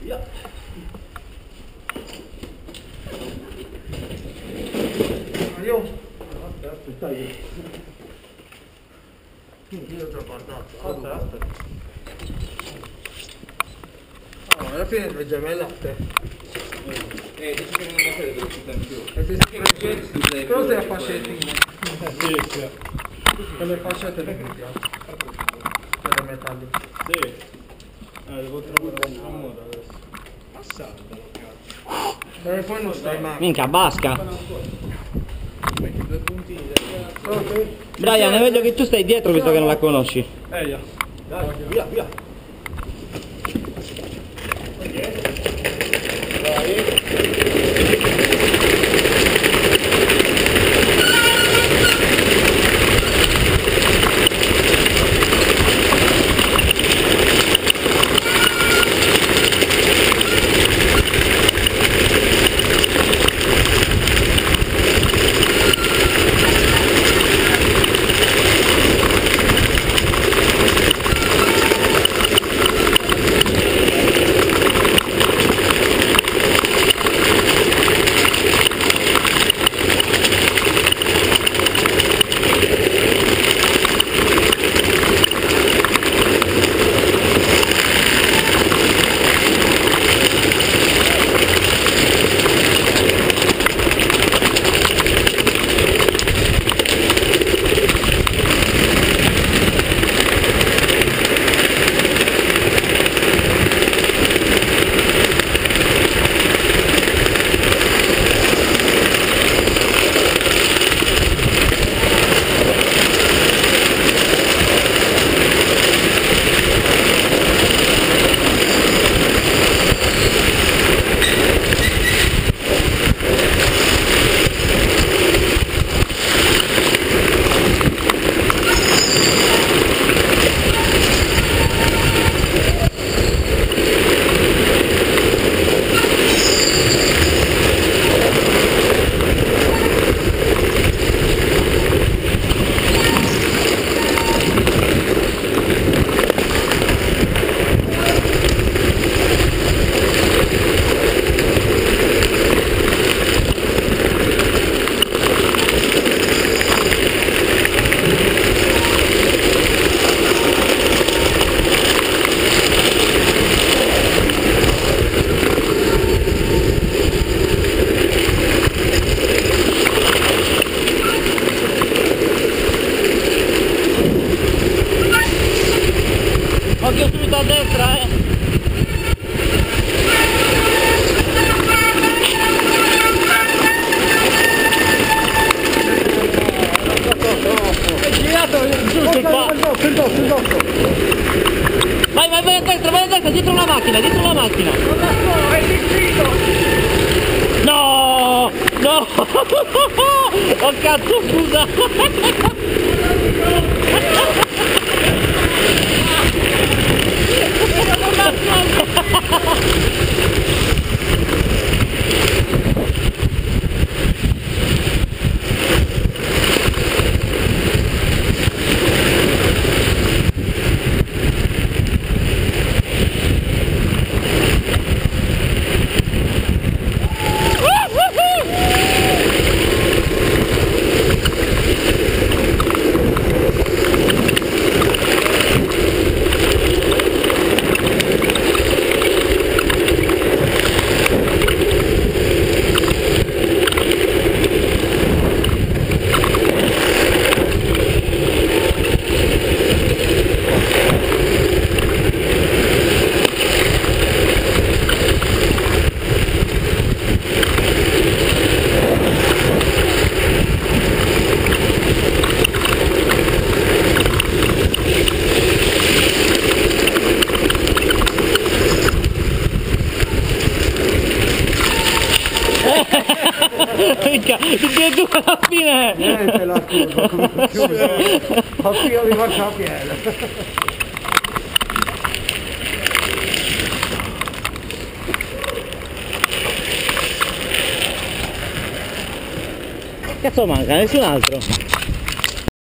Via. Io? Aspetta io. Io ho già guardato. Aspetta. Allora, alla fine è gemella a te. Dici che non è una velocità in più. Però sei a fascettine. Sì. Con le fascette le vediamo. Per le metalliche. Sì. Devo trovare un modo adesso. Passatelo, cazzo. E poi non stai male. Minchia, basca. Metti due puntini. Brian, è meglio che tu stai dietro visto che non la conosci. Dai, via, via. Occhio subito a destra, È girato giusto qua. Il dosso. Vai a destra, dietro la macchina. È difficile. No! Oh cazzo, scusa! Minchia, tutti e due alla fine! Niente la curva, come chiude. A filo di marciapiede. Cazzo manca, nessun altro!